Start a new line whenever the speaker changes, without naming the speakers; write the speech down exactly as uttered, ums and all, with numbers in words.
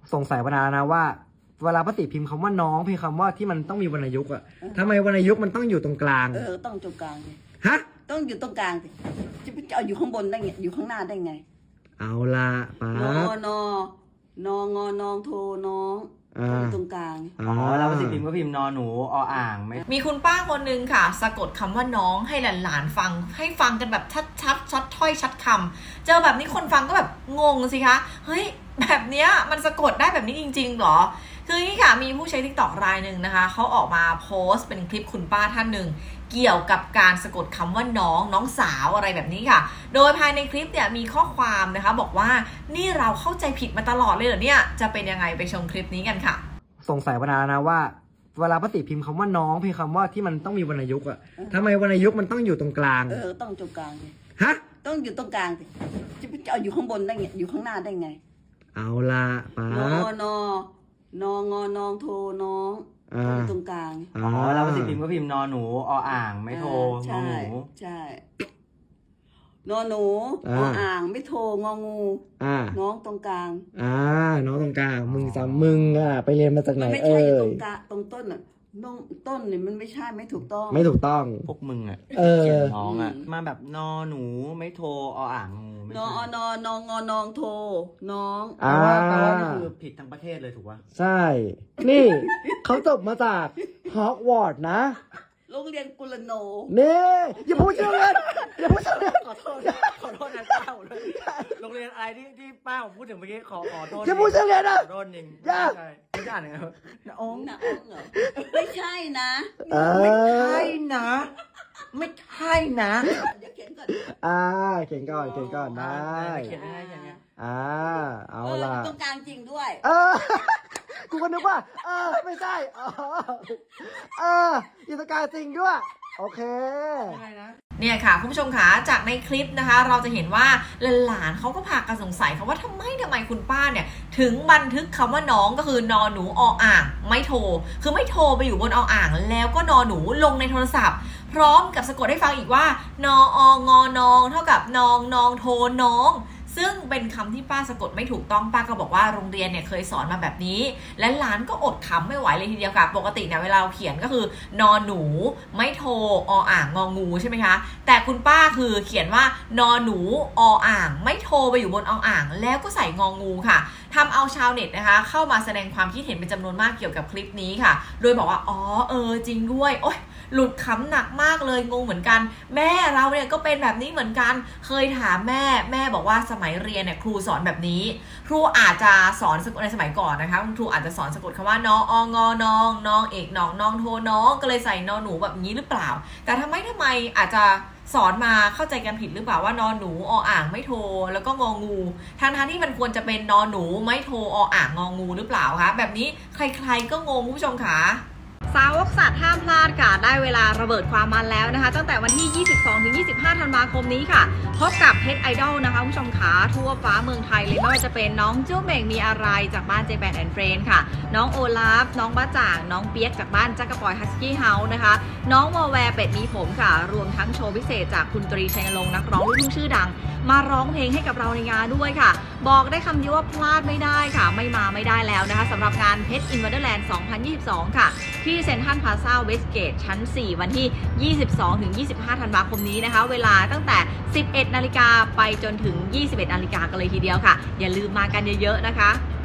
สงสัยมานานนะว่าเวลาพติพิมพ์คำว่าน้องพิมพ์คำว่าที่มันต้องมีวรรณยุกต์อะทำไมวรรณยุกต์มันต้องอยู่ตรงกลาง
เออต้องตรงกลางสิ
ฮะ
ต้องอยู่ตรงกลางสิจะไปเอาอยู่ข้างบนได้ไงอยู่ข้างหน้าได้ไง
เอาละป๊าน
อนอนองอนองโทน้องตรงกลาง
อ๋อแล้วพติพิมพ์ก็พิมพ์นอหนูออ่างไหม
มีคุณป้าคนนึงค่ะสะกดคำว่าน้องให้หลานๆฟังให้ฟังกันแบบชัดชัดชัดถ้อยชัดคำเจอแบบนี้คนฟังก็แบบงงสิคะเฮ้ยแบบเนี้ยมันสะกดได้แบบนี้จริงๆหรอคือนี่ค่ะมีผู้ใช้ ติ๊กต็อก รายหนึ่งนะคะเขาออกมาโพสต์เป็นคลิปคุณป้าท่านหนึ่งเกี่ยวกับการสะกดคำว่าน้องน้องสาวอะไรแบบนี้ค่ะโดยภายในคลิปเนี่ยมีข้อความนะคะบอกว่านี่เราเข้าใจผิดมาตลอดเลยเหรอเนี่ยจะเป็นยังไงไปชมคลิปนี้กันค่ะ
สงสัยมานานนะว่าเวลาพติพิมพ์คำว่าน้องพิมพ์คำว่าที่มันต้องมีวรรณยุกต์อะทำไมวรรณยุกต์มันต้องอยู่ตรงกลาง
เออต้องตรงกลางสิ
ฮะ
ต้องอยู่ตรงกลางสิจะไปเอาอยู่ข้างบนได้ไงอยู่ข้างหน้าได้ไง
เอาละป๊าน
อนอนองอนองโทน้องตรงกลาง
อ๋อแล้วพติพิมพ์ก็พิมพ์นอหนูออ่างไม่โทงอหนู
ใช่นอหนูออ่างไม่โทงองูน้องตรงกลาง
อ่าน้องตรงกลางมึงจำมึงอ่ะไปเรียนมาจากไหนเอ่ย
ตรงกลางตรงต้นอ่ะต้นต้นเนี่ยมันไม่ใช่ไม่ถูกต้อง
ไม่ถูกต้อง
พวกมึงอ่ะ
เออ
น้องอ่ะมาแบบนอหนูไม่โทออ่างงู
นอนอนองอนองโทน้อง
แปลว่าแปลว่านี่คือผิดทั้งประเทศเลยถูกป่ะ
ใช่นี่เขาจบมาจากฮอกวอตส์นะ
โรงเรียนกุลโน
นี่อย่าพูดชื่อเลยอย่าพูดชื่อเลย
ขอโทษขอโทษนะป้าเลยโรงเรียนอะไรที่ที่ป้าผมพูดถึงเมื่อกี้ขอขอโทษ
อย่าพูดชื่อเลยนะ
ขอโทษจริง
อย่า
ใช่ไม่ได้นะ
นะองนะองเหรอไม่ใช่นะ
ไม่ใช่นะไม่ใช่นะ
เดี๋ยวเขียนก่อน
อ่าเขียนก่อนเขียนก่อนได้
เขียนได้ยังไง
อ่าเอาล่ะ
ตรงกลางจริงด้วย
เออกูก็นึกว่าเออไม่ใช่อ๋อเอออิสการจริงด้วยโอเค
เนี่ยค่ะคุณผู้ชมคะจากในคลิปนะคะเราจะเห็นว่าหลานๆเขาก็พากันสงสัยค่ะว่าทำไมทำไมคุณป้าเนี่ยถึงบันทึกคำว่าน้องก็คือนอหนูออ่างไม่โทรคือไม่โทรไปอยู่บนออ่างแล้วก็นอหนูลงในโทรศัพท์พร้อมกับสะกดให้ฟังอีกว่านอองอนองเท่ากับนองนองโทน้องซึ่งเป็นคำที่ป้าสะกดไม่ถูกต้องป้าก็บอกว่าโรงเรียนเนี่ยเคยสอนมาแบบนี้และหลานก็อดขำไม่ไหวเลยทีเดียวค่ะปกติเนี่ยเวลาเราเขียนก็คือนอหนูไม่โทออ่างงองูใช่ไหมคะแต่คุณป้าคือเขียนว่านอหนูออ่างไม่โทไปอยู่บนออ่างแล้วก็ใส่งองูค่ะทำเอาชาวเน็ตนะคะเข้ามาแสดงความคิดเห็นเป็นจำนวนมากเกี่ยวกับคลิปนี้ค่ะโดยบอกว่าอ๋อเออจริงด้วยโอ๊ยหลุดขำหนักมากเลยงงเหมือนกันแม่เราเนี่ยก็เป็นแบบนี้เหมือนกันเคยถามแม่แม่บอกว่าสมัยเรียนเนี่ยครูสอนแบบนี้ครูอาจจะสอนในสมัยก่อนนะคะครูอาจจะสอนสะกดคำว่านอองอนองนองเอกนองนองโทน้องก็เลยใส่นอหนูแบบนี้หรือเปล่าแต่ทำไมทำไมอาจจะสอนมาเข้าใจกันผิดหรือเปล่าว่านอหนูออ่างไม่โทแล้วก็งองูทางทางที่มันควรจะเป็นนอหนูไม่โทออ่างงองูหรือเปล่าคะแบบนี้ใครๆก็งงผู้ชมค่ะสาวกสัตว์ห้ามพลาดค่ะได้เวลาระเบิดความมันแล้วนะคะตั้งแต่วันที่ ยี่สิบสองถึงยี่สิบห้า ธันวาคมนี้ค่ะพบกับเพชรไอดอลนะคะผู้ชมขาทั่วฟ้าเมืองไทยเลยไม่ว่าจะเป็นน้องเจ้าเม่งมีอะไรจากบ้านเจแปนแอนด์เฟรนด์ค่ะน้องโอลาฟน้องบ้าจ่างน้องเปียกจากบ้านจักรปอยฮัสกี้เฮาส์นะคะน้องวอลแวร์เป็ดมีผมค่ะรวมทั้งโชว์พิเศษจากคุณตรีชัยนรงค์นักร้องลูกทุ่งชื่อดังมาร้องเพลงให้กับเราในงานด้วยค่ะบอกได้คำเดียวว่าพลาดไม่ได้ค่ะไม่มาไม่ได้แล้วนะคะสำหรับงานเพชรอินวันเดอร์แลนด์สองพันยี่สิบสองค่ะที่เซ็นทรัลพลาซ่าเวสเกตชั้นสี่วันที่ ยี่สิบสองถึงยี่สิบห้า ธันวาคมนี้นะคะเวลาตั้งแต่ สิบเอ็ดนาฬิกาไปจนถึง ยี่สิบเอ็ดนาฬิกากันเลยทีเดียวค่ะอย่าลืมมากันเยอะๆนะคะ